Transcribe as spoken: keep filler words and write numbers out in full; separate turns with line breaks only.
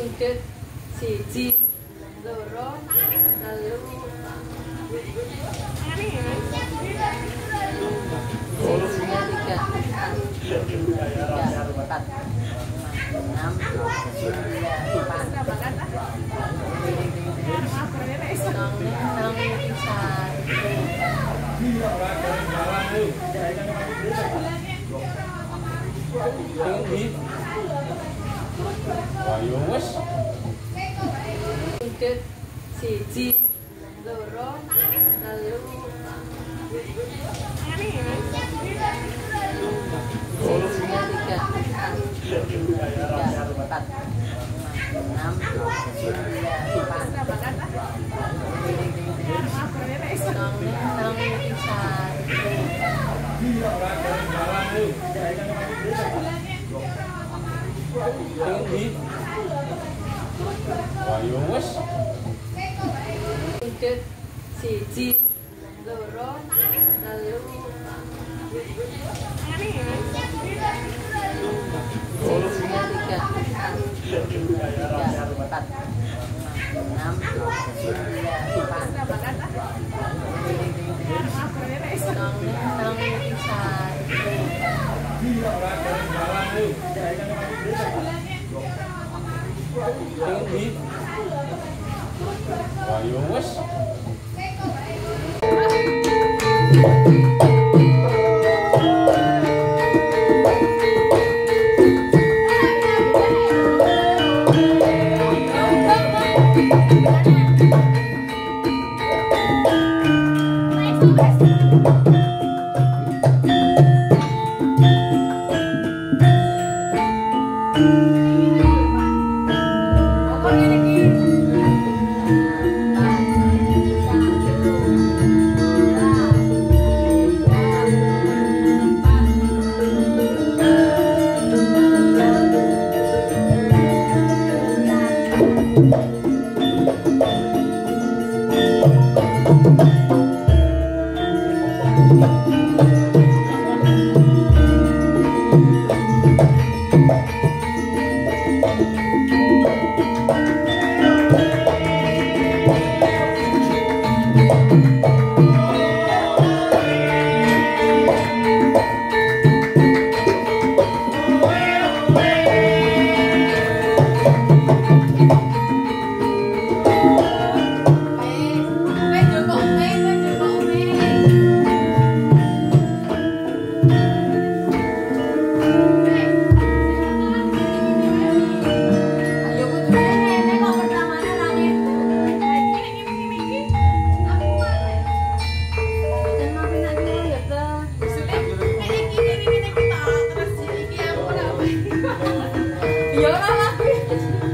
Sudut siji loro telu sisinya tiga tiga empat enam sembilan empat enam
Ayo wes.
Sudut siji loro telu sisinya tiga tiga empat enam sembilan empat enam
Ayo wes.
Sudut siji loro telu sisinya tiga tiga empat enam sembilan empat
Ayo wes.
Ya ora lah.